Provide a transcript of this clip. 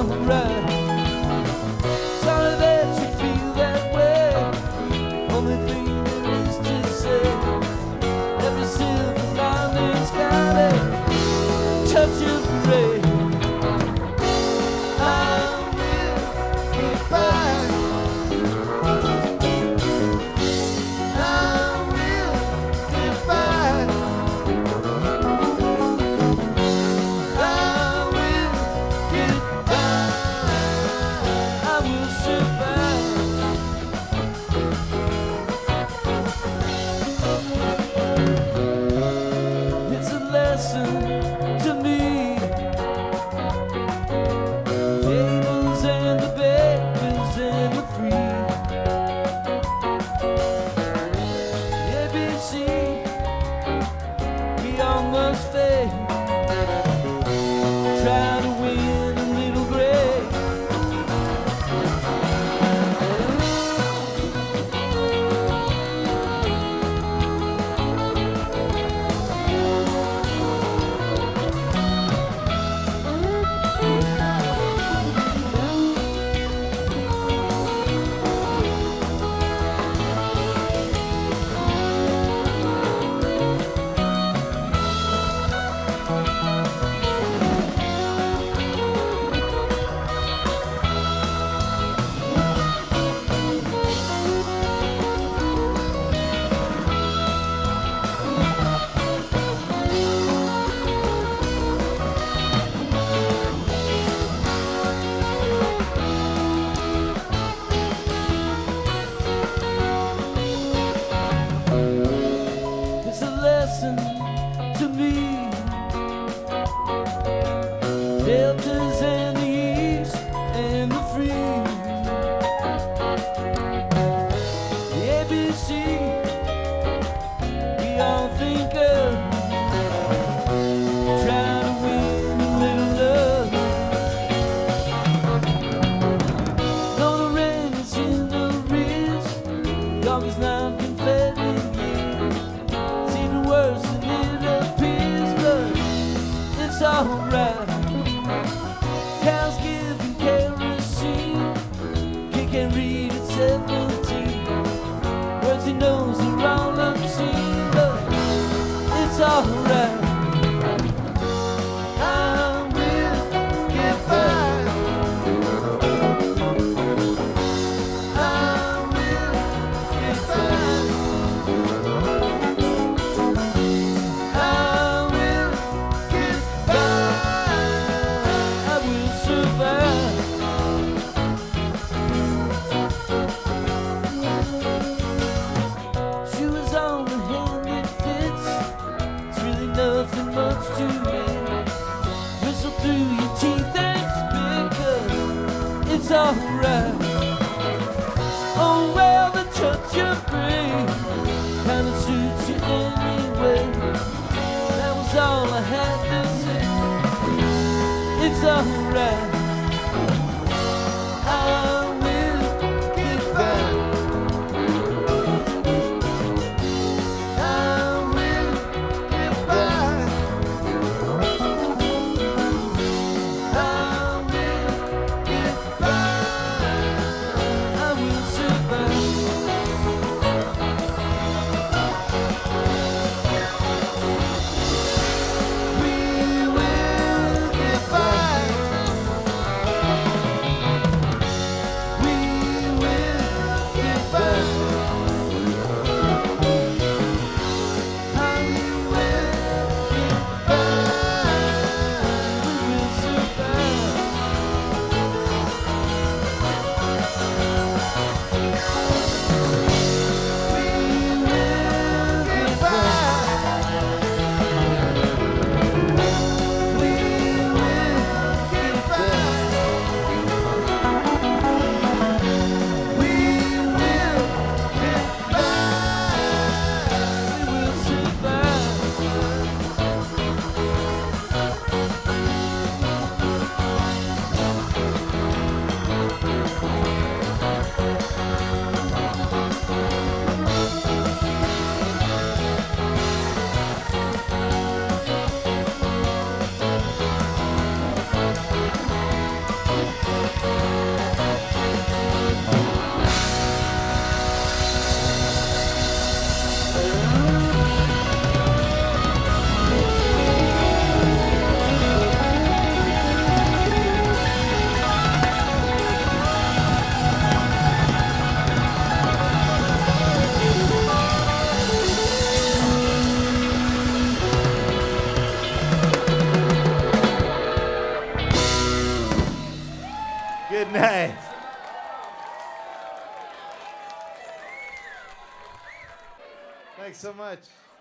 alright. Sorry that you feel that way. Only thing there is to say, every silver lining's got a touch of gray. I will get by. I will get by. I will get by. I will survive. It's a lesson to me. Tables and the bakers and the free. ABC, we all must fade. Try to win a little gray. It's a lesson to me. Deltas and the East and the free. The ABC, we all think of. Try to win a little love. Though the rain is in the wrist, dog is not confetti. It's even worse than it appears, but it's alright. Cows giving kerosene, he can read at 17. Words he knows are all obscene, but it's alright. I will get by. I will get by. I will get by. I will survive. Shoes on the hand that fits. It's really nothing much to me. Whistle through your teeth and spit, 'cause it's alright. Oh well, the touch of gray kinda suits you anyway. That was all I had to say. It's alright. I will get back. I will get back. I will get back. I will survive. We will get by. Nice. Thanks so much.